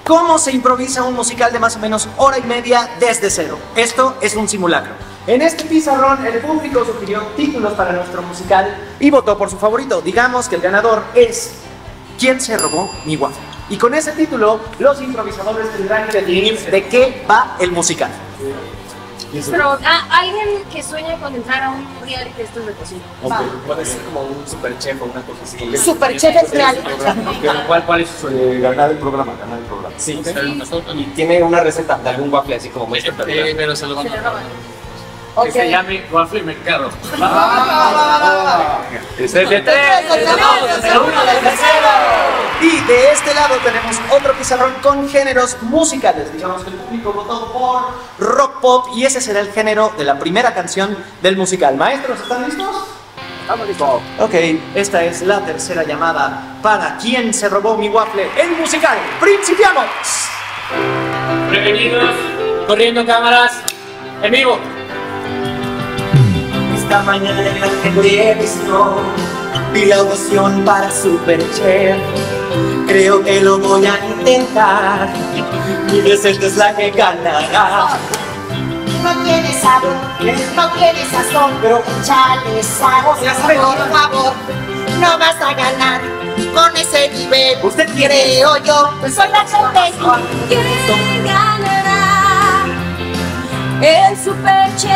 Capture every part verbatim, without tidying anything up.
cómo se improvisa un musical de más o menos hora y media desde cero. Esto es un simulacro. En este pizarrón el público sugirió títulos para nuestro musical y votó por su favorito. Digamos que el ganador es ¿Quién se robó mi waffle? Y con ese título los improvisadores tendrán que definir de qué va el musical. Pero ah, alguien que sueña con entrar a un reality de estos de cocina. Okay. Puede ser como un superchef o una cosa así. Superchef es real. ¿Cuál, ¿Cuál es su eh, ganar el programa? Ganar el programa. Sí, okay. Y tiene una receta de algún waffle así como muestra. Sí, pero se lo van a robar. Que se llame Waffle Mercado. ¡Ese es de tres! Y de este lado tenemos otro pizarrón con géneros musicales. Digamos que el público votó por rock pop y ese será el género de la primera canción del musical. Maestros, ¿están listos? Estamos listos. Ok, esta es la tercera llamada para ¿Quién se robó mi waffle? El musical. ¡Principiamos! Prevenidos, corriendo cámaras, en vivo. Esta mañana en la televisión vi la audición para Superchef. Creo que lo voy a intentar. Mi receta es la que ganará. No tiene sabor, no tiene sazón, pero échale sal, por favor. No vas a ganar con ese nivel. Usted quiere, creo yo, soy la competencia. ¿Quién ganará? El Superchef.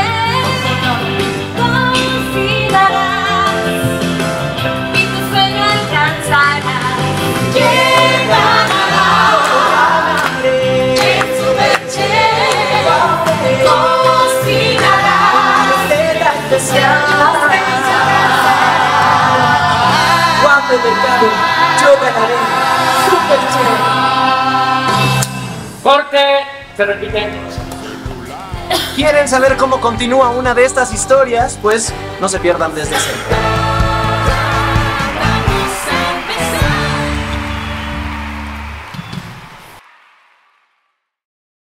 Waffle Mercado, yo ganaré Superchef. Corte, se repite. ¿Quieren saber cómo continúa una de estas historias? Pues no se pierdan desde cero.